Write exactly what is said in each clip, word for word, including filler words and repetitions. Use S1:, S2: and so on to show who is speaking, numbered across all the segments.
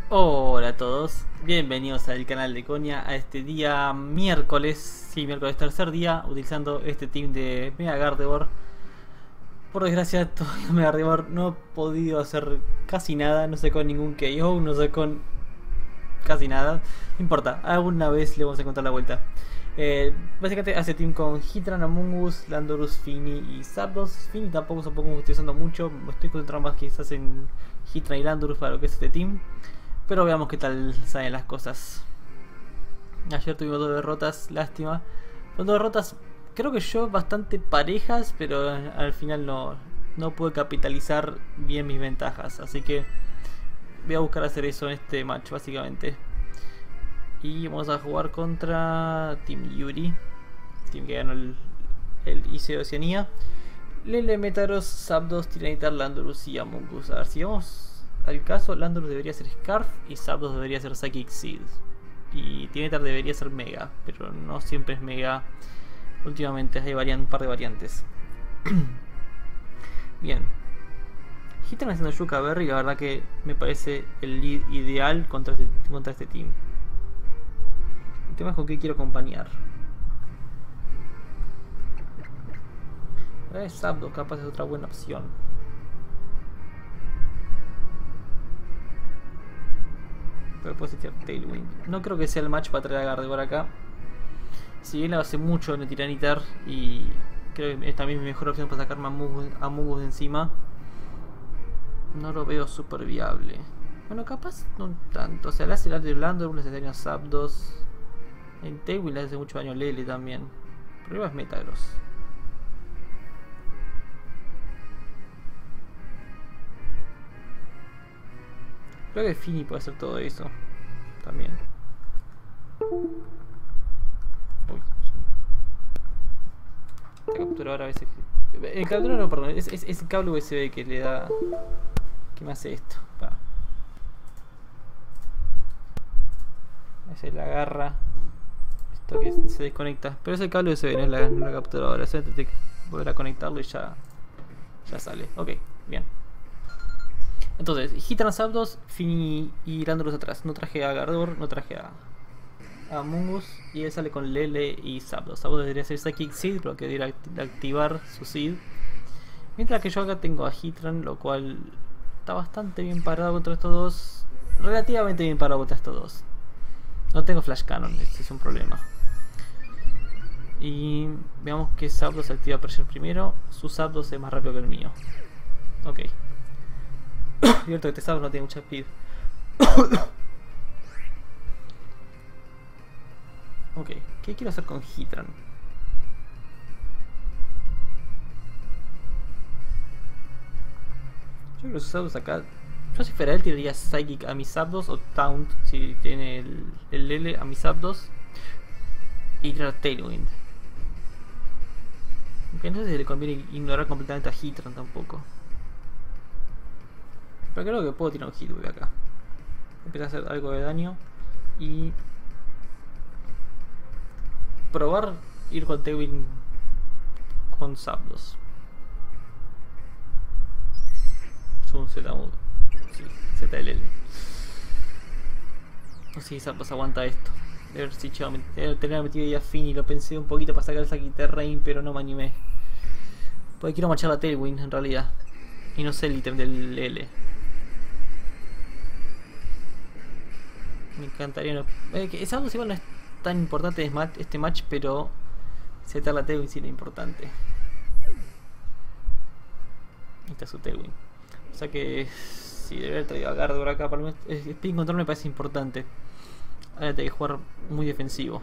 S1: Hola a todos, bienvenidos al canal de Konya a este día miércoles, sí, miércoles tercer día, utilizando este team de Mega Gardevoir. Por desgracia, todavía Mega Gardevoir no he podido hacer casi nada, no sé con ningún K O, no sé con casi nada. No importa, alguna vez le vamos a encontrar la vuelta. Eh, básicamente hace team con Heatran, Amoonguss, Landorus, Fini y Zapdos. Fini tampoco es un poco estoy usando mucho, me estoy concentrando más quizás en Heatran y Landorus para lo que es este team. Pero veamos qué tal salen las cosas. Ayer tuvimos dos derrotas, lástima. Son dos derrotas, creo que yo, bastante parejas, pero al final no, no pude capitalizar bien mis ventajas. Así que voy a buscar hacer eso en este match, básicamente. Y vamos a jugar contra Team Yuri. Team que ganó el, el I C de Oceanía. Lele, Metaros, Zapdos, Tiranitar, Landorus y Amoonguss. A ver si vamos al caso, Landorus debería ser Scarf y Zapdos debería ser Psychic Seed. Y Tiranitar debería ser Mega, pero no siempre es Mega. Últimamente hay un par de variantes. Bien. Hitran haciendo Yuka Berry, la verdad que me parece el lead ideal contra este, contra este team. El tema es con qué quiero acompañar. Eh, Zapdos capaz es otra buena opción. Pero puedo tirar Tailwind. No creo que sea el match para traer a Gardevoir acá. Si bien lo hace mucho en el Tiranitar y creo que es también mi mejor opción para sacarme a Amoonguss de encima, no lo veo súper viable. Bueno, capaz no tanto. O sea, le hace el arte de Landorus, le hace daño a Zapdos. En Tailwind le hace mucho daño a Lele también. Pero igual es Metagross. Creo que Fini puede hacer todo eso también. Uy, esta capturadora a veces. El capturador no, perdón, es, es, es el cable U S B que le da. ¿Qué me hace esto? Pa. Se la agarra. Esto que se desconecta. Pero es el cable U S B, no es la, no la capturadora. Eso te volver a conectarlo y ya. Ya sale. Ok, bien. Entonces, Hitran, Zapdos, Fini y Landorus atrás. No traje a Gardevoir, no traje a, a Amoonguss. Y él sale con Lele y Zapdos. Zapdos debería ser Psychic Seed, pero que debería activar su Seed. Mientras que yo acá tengo a Hitran, lo cual está bastante bien parado contra estos dos. Relativamente bien parado contra estos dos. No tengo Flash Cannon, ese es un problema. Y veamos que Zapdos activa Pressure primero. Su Zapdos es más rápido que el mío. Ok. Cierto que este Zapdos no tiene mucha speed. Ok, ¿qué quiero hacer con Hitran? Yo creo que los Zapdos acá. Yo si fuera él tiraría Psychic a mis Zapdos o Taunt si tiene el, el Lele a mis Zapdos. Y tirar Tailwind. Aunque no sé si le conviene ignorar completamente a Hitran tampoco. Pero creo que puedo tirar un Hitwave acá. Empieza a hacer algo de daño. Y probar ir con Tailwind con Zapdos. Es un Z. Sí, Z L L. No sé si Zapdos aguanta esto. De ver si yo tener metido ya Fini. Lo pensé un poquito para sacar el Psychic Terrain, pero no me animé. Porque quiero marchar la Tailwind en realidad. Y no sé el ítem del L. Me encantaría no. Eh, que Zapdos igual no es tan importante este match, pero setar la Tailwind sí era importante. Ahí está su Tailwind. O sea que si debería haber traído a Gardevoir acá, para mí Spin Control me parece importante. Ahora tengo que jugar muy defensivo.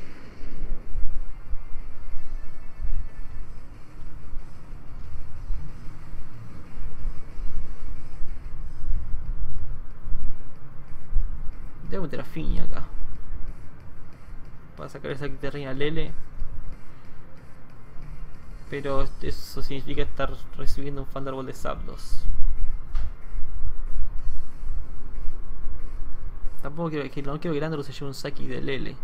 S1: Debo meter a Fini acá para sacar esa Terrain al Lele. Pero eso significa estar recibiendo un Thunderbolt de Zapdos. Tampoco quiero que no quiero que Landorus se lleve un Psychic de Lele.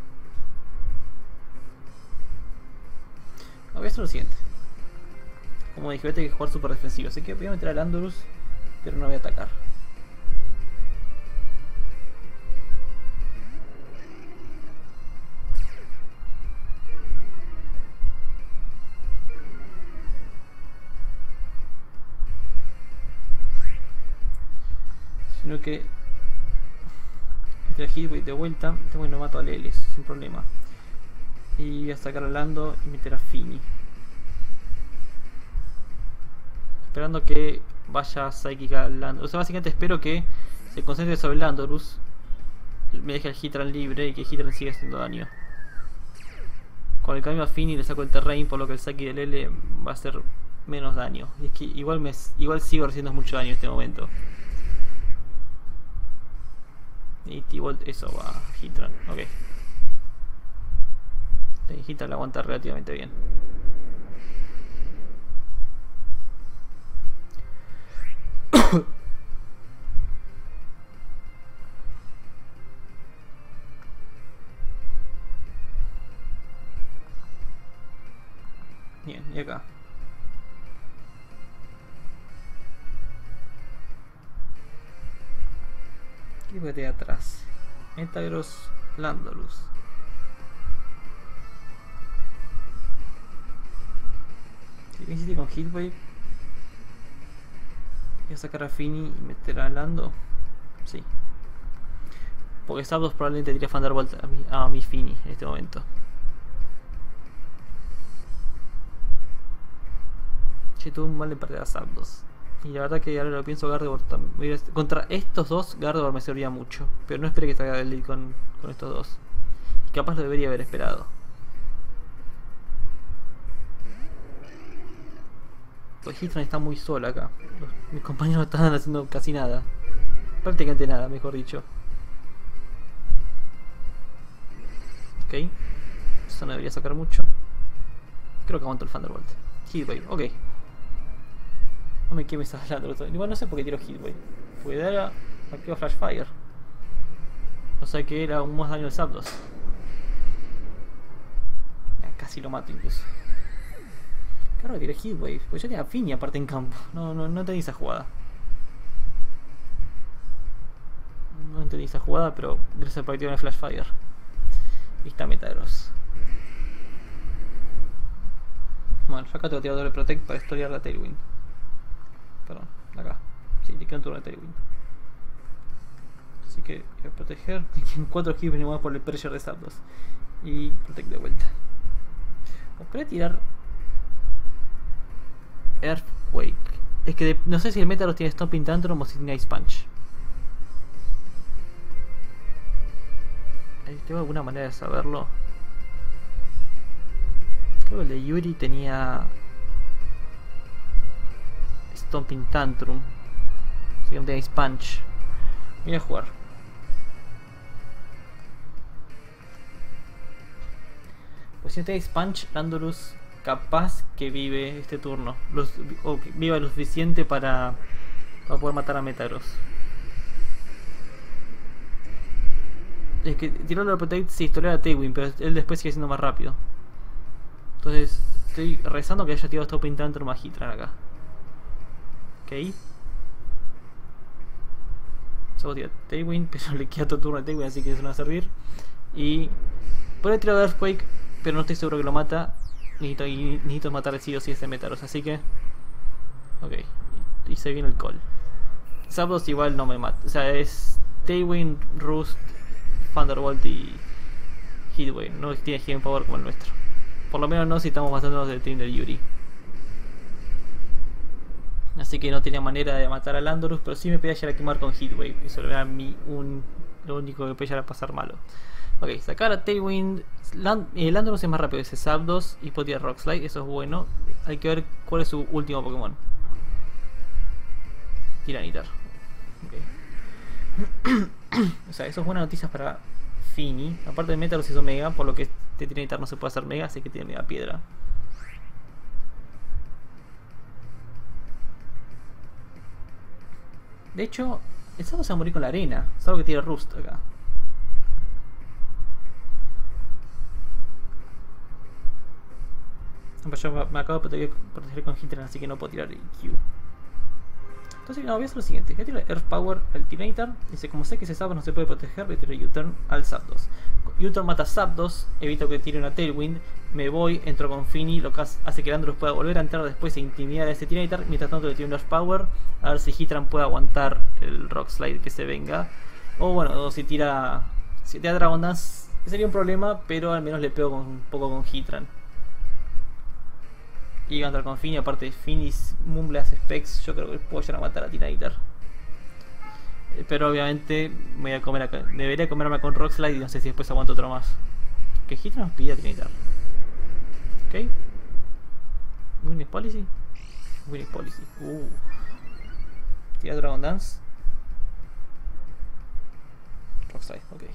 S1: Voy a hacer lo siguiente. Como dije, voy a tener que jugar super defensivo. Así que voy a meter al Landorus, pero no voy a atacar. Sino que este Heatwave de vuelta, este bueno mato a Lele, es un problema. Y voy a sacar a Lando y meter a Fini. Esperando que vaya Psychica al Lando. O sea, básicamente espero que se concentre sobre el Landorus, me deje el Heatran libre y que Heatran siga haciendo daño. Con el cambio a Fini le saco el terrain, por lo que el Psyche de Lele va a hacer menos daño. Y es que igual, me, igual sigo recibiendo mucho daño en este momento. Y T-Volt, eso va a Heatran, ok. Heatran la aguanta relativamente bien. Bien, y acá. Y voy de atrás. Metagross, Landorus. ¿Qué hiciste con Heatwave? Voy a sacar a Fini y meter a Lando. Sí. Porque Zapdos probablemente tire Thunderbolt a mi, a mi Fini en este momento. Che, tuve un mal en perder a Zapdos. Y la verdad que ahora lo pienso, Gardevoir también. Contra estos dos, Gardevoir me serviría mucho. Pero no esperé que salga el lead con, con estos dos. Y capaz lo debería haber esperado. Pues Heatran está muy sola acá. Los, mis compañeros no están haciendo casi nada. Prácticamente nada, mejor dicho. Ok. Eso no debería sacar mucho. Creo que aguanto el Thunderbolt. Heatwave, ok. No me quemes hablando. Igual no sé por qué tiro Heatwave. Porque de ahora activo Flash Fire. O sea que era un más daño de Zapdos. Ya, casi lo mato incluso. Claro que tiré Heatwave. Pues yo tenía Fini aparte en campo. No, no, no entendí esa jugada. No entendí esa jugada, pero gracias al partido de Flash Fire. Y está Metagross. Bueno, yo acá tengo que tirar doble Protect para historiar la Tailwind. Perdón, acá. Sí, te queda un turno de Tailwind. Así que voy a proteger. En cuatro hits venimos por el pressure de Zapdos. Y Protect de vuelta. Voy a tirar Earthquake. Es que de, no sé si el Metagross tiene Stomping Tantrum o si tiene Ice Punch. ¿Tengo alguna manera de saberlo? Creo que el de Yuri tenía Stomping Tantrum. Así que no tenía Ice Punch. Voy a jugar. Pues si no tenía Ice Punch, Landorus capaz que vive este turno. Los, o que viva lo suficiente para, para poder matar a Metagross. Es que tiró la Protect se historia a Tailwind, pero él después sigue siendo más rápido. Entonces estoy rezando que haya tirado Stomping Tantrum a Heatran acá. Ok. Solo tira Tailwind, pero le queda todo turno de Tailwind, así que eso no va a servir. Y podría tirar Earthquake, pero no estoy seguro que lo mata. Necesito, y necesito matar el sí o sí ese Metagross, así que... Ok. Y se viene el call. Zapdos igual no me mata. O sea, es Tailwind, Roost, Thunderbolt y Heatwave. No tiene Hidden Power como el nuestro. Por lo menos no si estamos basándonos del team del Yuri. Así que no tenía manera de matar a Landorus, pero sí me podía llegar a quemar con Heatwave. Eso era mi un, lo único que podía llegar a pasar malo. Ok, sacar a Tailwind. Land, eh, Landorus es más rápido, ese Zapdos y puede tirar Rock Slide, eso es bueno. Hay que ver cuál es su último Pokémon. Tiranitar. Ok. O sea, eso es buena noticia para Fini. Aparte de Metagross hizo Mega, por lo que este Tiranitar no se puede hacer Mega, así que tiene Mega Piedra. De hecho, el Zapdos se va a morir con la arena. Es algo que tiene Roost acá. Pero yo me, me acabo de proteger, proteger con Hitran, así que no puedo tirar I Q. Entonces no, voy a hacer lo siguiente. Voy a tirar Earth Power al Tyranitar. Dice, como sé que ese Zapdos no se puede proteger, voy a tirar U-Turn al Zapdos. U-Turn mata Zapdos, evito que tire una Tailwind. Me voy, entro con Fini, lo que hace que Landorus pueda volver a entrar después e intimidar a ese Tyranitar. Mientras tanto le tiro un Earth Power, a ver si Hitran puede aguantar el Rock Slide que se venga. O bueno, o si tira... Si tira Dragon Dance sería un problema, pero al menos le pego con, un poco con Hitran. Y va a entrar con Fini, aparte Fini Mumble hace specs, yo creo que puedo llegar a matar a Tyranitar. Pero obviamente me voy a comer acá, debería comerme con Rock Slide y no sé si después aguanto otro más. Que Hitran nos pide a Tyranitar. Ok. Winning Policy. Winning Policy. Uh. Tira Dragon Dance. Rock Slide, ok.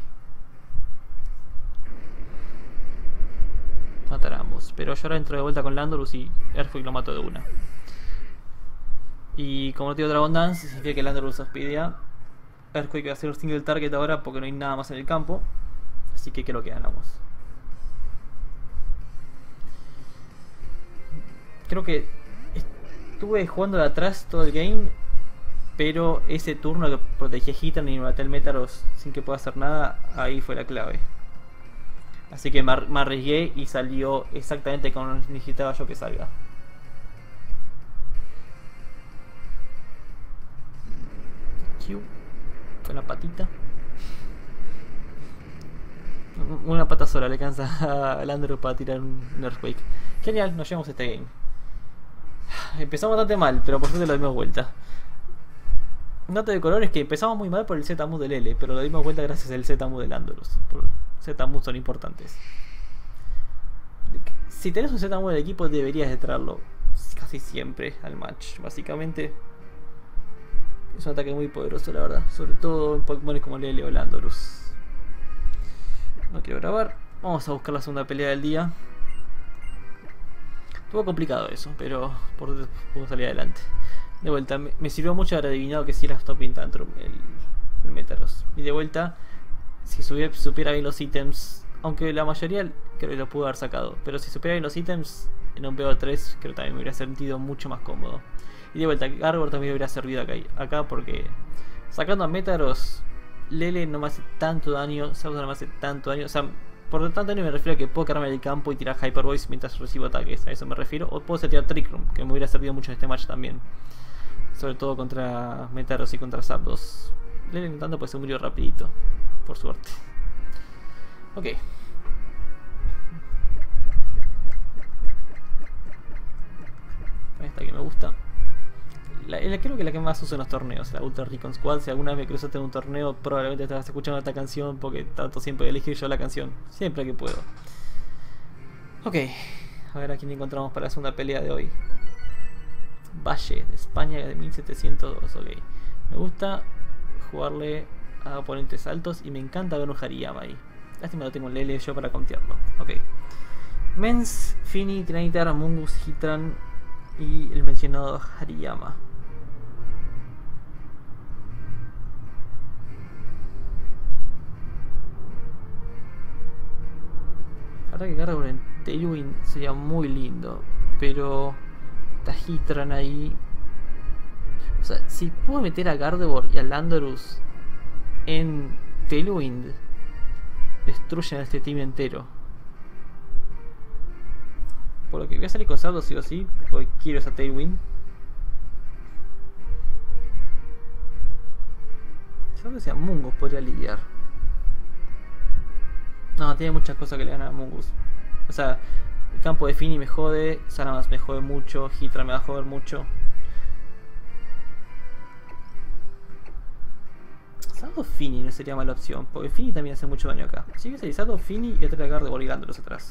S1: Matar a ambos, pero yo ahora entro de vuelta con Landorus y Earthquake lo mato de una. Y como no tengo Dragon Dance, significa que Landorus aspidia. Earthquake va a hacer un single target ahora porque no hay nada más en el campo. Así que creo que ganamos. Creo que estuve jugando de atrás todo el game, pero ese turno que protegí a Hitran y me maté al Metaros sin que pueda hacer nada, ahí fue la clave. Así que me arriesgué y salió exactamente como necesitaba yo que salga. Q. Con la patita. Una pata sola le alcanza a Landorus para tirar un Earthquake. Genial, nos llevamos este game. Empezamos bastante mal, pero por suerte lo dimos vuelta. Nota de color es que empezamos muy mal por el Z-Move del L, pero lo dimos vuelta gracias al Z-Move de Landorus. Por Z-Move son importantes. Si tenés un Z-Move del equipo, deberías de traerlo casi siempre al match. Básicamente es un ataque muy poderoso, la verdad. Sobre todo en Pokémon como Lele o Landorus. No quiero grabar. Vamos a buscar la segunda pelea del día. Estuvo complicado eso, pero por suerte puedo salir adelante. De vuelta, me, me sirvió mucho haber adivinado que si era Stomping Tantrum el, el Metaros. Y de vuelta, si supiera, supiera bien los ítems, aunque la mayoría creo que lo pude haber sacado, pero si supiera bien los ítems en un P O tres, creo que también me hubiera sentido mucho más cómodo. Y de vuelta, Gardevoir también hubiera servido acá, acá porque sacando a Metaros, Lele no me hace tanto daño, Zapdos no me hace tanto daño, o sea, por tanto daño me refiero a que puedo quedarme en el campo y tirar Hyper Voice mientras recibo ataques, a eso me refiero. O puedo tirar Trick Room, que me hubiera servido mucho en este match también. Sobre todo contra Metaros y contra Zapdos. Lele intentando pues se murió rapidito, por suerte. Ok. Esta que me gusta. La, la, creo que la que más uso en los torneos, la Ultra Recon Squad. Si alguna vez me cruzaste en un torneo, probablemente estabas escuchando esta canción porque trato siempre de elegir yo la canción, siempre que puedo. Ok, a ver a quién encontramos para la segunda pelea de hoy. Valle, de España, de mil setecientos dos, ok. Me gusta jugarle a oponentes altos y me encanta ver un Hariyama ahí. Lástima no tengo un Lele yo para contearlo. Ok. Mens, Fini, Tyranitar, Amoonguss, Hitran y el mencionado Hariyama. La verdad que Gardevoir en Tailwind sería muy lindo, pero está Hitran ahí. O sea, si puedo meter a Gardevoir y a Landorus en Tailwind, destruyen a este team entero. Por lo que voy a salir con Zapdos sí o sí, porque quiero esa Tailwind. Zapdos y Amoonguss podría lidiar. No, tiene muchas cosas que le ganan a Amoonguss. O sea, el campo de Fini me jode, Salamence me jode mucho, Hitran me va a joder mucho. Zapdos Fini no sería mala opción, porque Fini también hace mucho daño acá. Si hubiese Zapdos Fini y otra Gardevoir y Landorus atrás.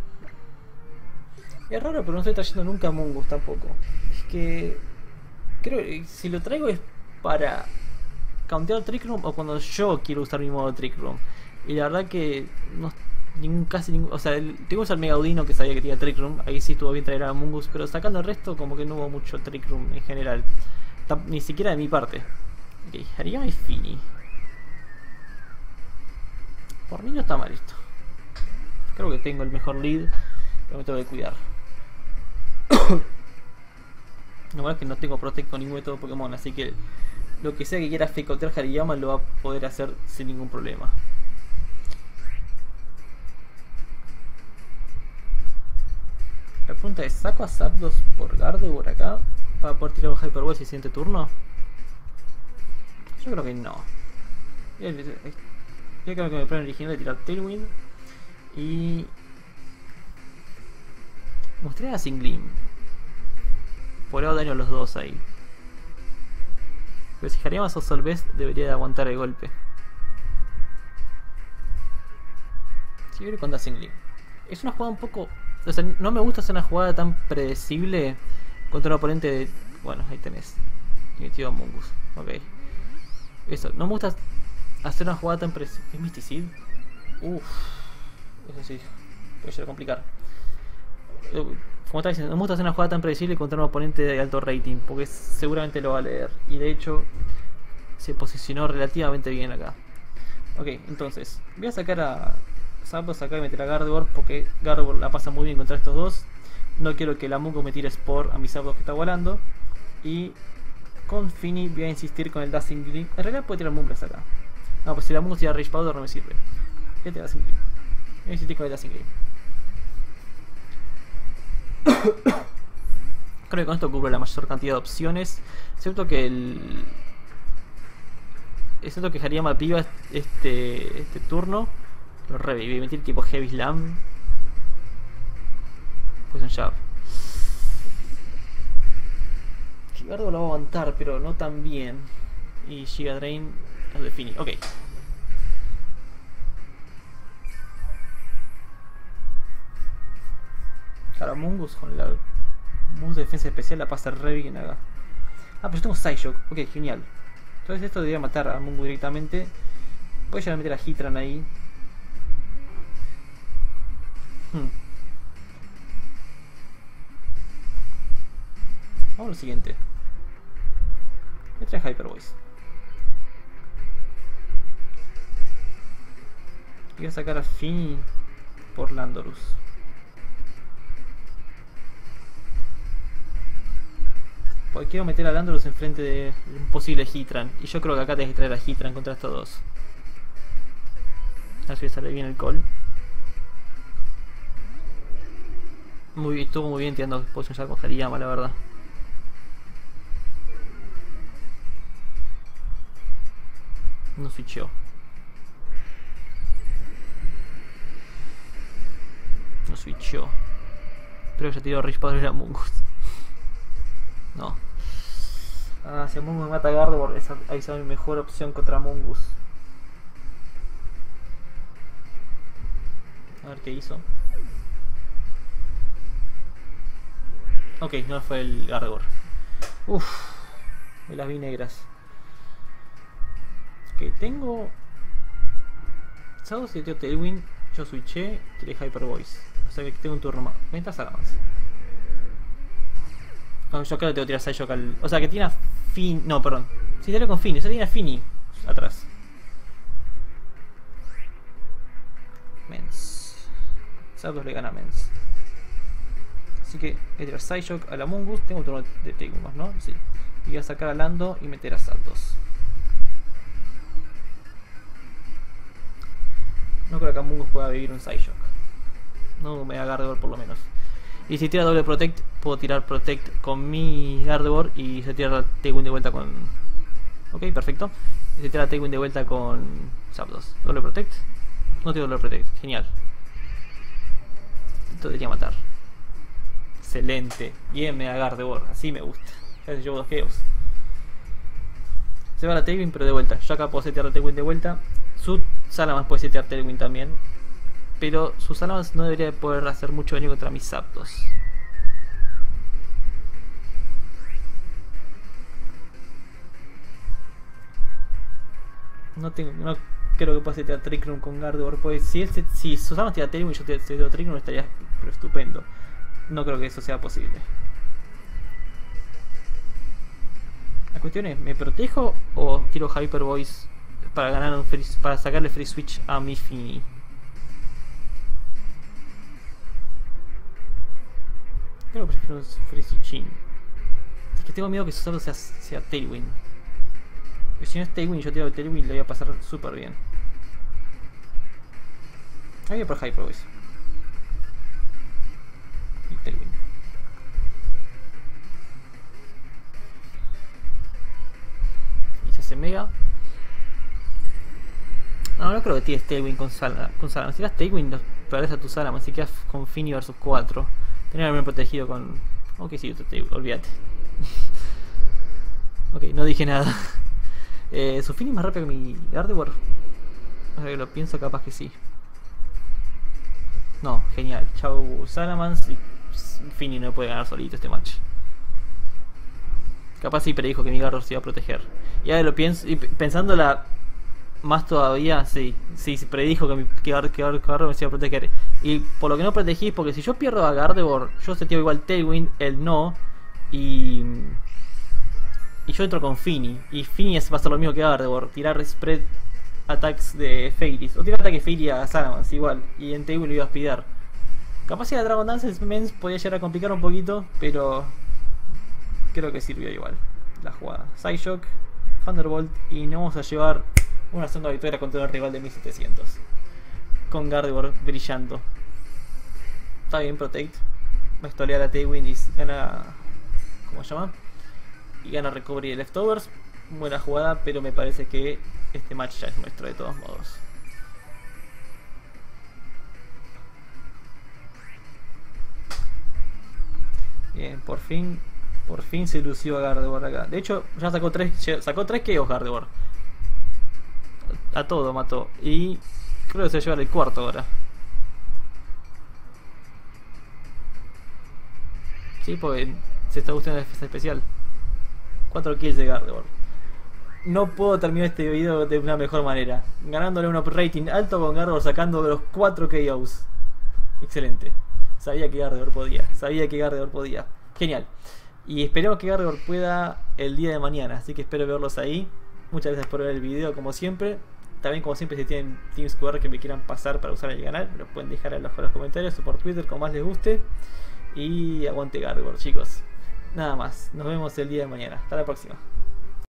S1: Es raro, pero no estoy trayendo nunca a Amoonguss tampoco. Es que creo que si lo traigo es para countear Trick Room o cuando yo quiero usar mi modo Trick Room. Y la verdad que no, ningún, casi ningún, o sea, el, tengo que usar Megaudino que sabía que tenía Trick Room. Ahí sí estuvo bien traer a Amoonguss, pero sacando el resto como que no hubo mucho Trick Room en general. Ni siquiera de mi parte. Ok, Hariyama y Fini. Por mí no está mal esto. Creo que tengo el mejor lead, pero me tengo que cuidar. Lo bueno es que no tengo Protect con ningún de estos Pokémon, así que lo que sea que quiera fakeotear Hariyama lo va a poder hacer sin ningún problema. La pregunta es, ¿saco a Zapdos por Gardevoir acá? ¿Para poder tirar un Hyper Ball si siguiente turno? Yo creo que no. Yo creo que mi plan original es tirar Tailwind. Y... mostré a Singlim. Por ahora daño a los dos ahí. Pero si Hariyama o Solvest debería de aguantar el golpe. Si yo creo que contra Singlim. Es una jugada un poco... O sea, no me gusta hacer una jugada tan predecible contra un oponente de... Bueno, ahí tenés. Y metido a Mungus. Ok. Eso, no me gusta hacer una jugada tan predecible. ¿Es Mysticid? Uff. Eso sí. Puede llegar a complicar. Como estaba diciendo, no me gusta hacer una jugada tan predecible contra un oponente de alto rating. Porque seguramente lo va a leer. Y de hecho, se posicionó relativamente bien acá. Ok, entonces. Voy a sacar a... Zapdos acá y meter a Gardevoir porque Gardevoir la pasa muy bien contra estos dos. No quiero que la Mungo me tire Spore a mi Zapdos que está volando. Y con Fini voy a insistir con el Dazzling Gleam. En realidad puede tirar Mumblex acá. No, pues si la Mungo tira Rage Powder no me sirve. Voy a tirar Dazzling Gleam. Voy a insistir con el Dazzling Gleam. Creo que con esto cubre la mayor cantidad de opciones. Excepto que el... Excepto que Hariyama piva este, este turno. Lo reviví, meter tipo Heavy Slam. Poison Jab. Gardevoir lo va a aguantar, pero no tan bien. Y Giga Drain lo define. Ok. Claro, Mungus con la Mungus de defensa especial la pasa re bien acá. Ah, pero yo tengo Psyshock. Ok, genial. Entonces esto debería matar a Mungus directamente. Voy a llegar a meter a Heatran ahí. Hmm. Vamos al siguiente. Me trae Hyper Voice. Voy a sacar a Fini por Landorus. Porque quiero meter a Landorus enfrente de un posible Heatran. Y yo creo que acá tenés que traer a Heatran contra estos dos. A ver si sale bien el call. Muy, estuvo muy bien tirando Poison Jab con Hariyama, la verdad. No switchó. No switchó. Pero ya tiró Rage Powder a Mungus. No. Ah, si a Mungus me mata a Gardevoir, esa ahí será mi mejor opción contra Mungus. A ver qué hizo. Ok, no fue el Gardevoir. Uff, me las vi negras. Ok, tengo Zapdos y el tío Tailwind. Yo switché, tiré Hyper Voice. O sea que tengo un turno más. Venta Salamence. No, yo creo que tengo que tirar Psyshock al... O sea que tiene a Fini. No, perdón. Si tiré con Fini, o sea tiene a Fini atrás. Mens. Zapdos le gana a Mens. Así que voy a tirar Psyshock a la Mungus. Tengo un turno de Tailwind más, ¿no? Sí. Y voy a sacar a Lando y meter a Zapdos. No creo que a Mungus pueda vivir un Psyshock. No me da Gardevoir por lo menos. Y si tira doble Protect, puedo tirar Protect con mi Gardevoir y se tira Tailwind de vuelta con... Ok, perfecto. Y se tira Tailwind de vuelta con Zapdos. Doble Protect. No tiene doble Protect. Genial. Esto debería matar. Excelente. Bien, me da Gardevoir. Así me gusta. Ya se llevo dos Geos. Se va la Tailwind pero de vuelta. Yo acá puedo setear la Tailwind de vuelta. Su Salamence puede setear Tailwind también. Pero su Salamence no debería poder hacer mucho daño contra mis Zapdos. No tengo, no creo que pueda setear Trick Room con Gardevoir. Pues si él se, si su Salamence tira Tailwind y yo seteo Trick Room estaría pero estupendo. No creo que eso sea posible. La cuestión es, ¿me protejo o tiro Hyper Voice para ganar un free, para sacarle free switch a mi Fini? Voy Creo que prefiero un Freezy Chin. Es que tengo miedo que su salto sea, sea Tailwind. Porque si no es Tailwind, yo tiro Tailwind y lo voy a pasar súper bien. Ahí voy por Hyper Voice. Y Tailwind. Y se hace Mega. No, no creo que tires Tailwind con Salaman. Con Salaman. Si tiras Tailwind, perdés a tu Salaman. Si quedas con Fini versus cuatro. Tenés que haberme protegido con... Ok, sí, Tailwind, olvídate. Ok, no dije nada. eh, ¿Su Fini es más rápido que mi Gardevoir? O sea que lo pienso, capaz que sí. No, genial. Chau Salamence y Fini no puede ganar solito este match. Capaz sí predijo que mi Gardevoir se iba a proteger. Y ahora lo pienso, y pensándola más todavía, sí, sí, predijo que mi que Gar, que Gar, que Gardevoir se iba a proteger. Y por lo que no protegí es porque si yo pierdo a Gardevoir, yo seteo igual Tailwind, él no. Y... Y yo entro con Fini. Y Fini va a hacer lo mismo que Gardevoir, tirar spread attacks de Fairies. O tirar ataque Fairy a Salamence igual. Y en Tailwind lo iba a speedar. Capaz si la Dragon Dance Mens podía llegar a complicar un poquito, pero creo que sirvió igual la jugada. Psyshock, Thunderbolt y nos vamos a llevar una segunda victoria contra un rival de mil setecientos. Con Gardevoir brillando. Está bien, Protect. Va a estolear a Tailwind y gana... ¿Cómo se llama? Y gana Recovery de Leftovers. Buena jugada, pero me parece que este match ya es nuestro de todos modos. Bien, por fin, por fin se lució a Gardevoir acá. De hecho, ya sacó tres, sacó tres K Os Gardevoir. A todo mató. Y creo que se va a llevar el cuarto ahora. Sí, porque se está gustando la defensa especial. cuatro kills de Gardevoir. No puedo terminar este video de una mejor manera. Ganándole un rating alto con Gardevoir sacando los cuatro K Os. Excelente. Sabía que Gardevoir podía. Sabía que Gardevoir podía. Genial. Y esperemos que Gardevoir pueda el día de mañana. Así que espero verlos ahí. Muchas gracias por ver el video como siempre. También como siempre si tienen Team Square que me quieran pasar para usar el canal, me lo pueden dejar en los, en los comentarios o por Twitter como más les guste. Y aguante Gardevoir, chicos. Nada más. Nos vemos el día de mañana. Hasta la próxima.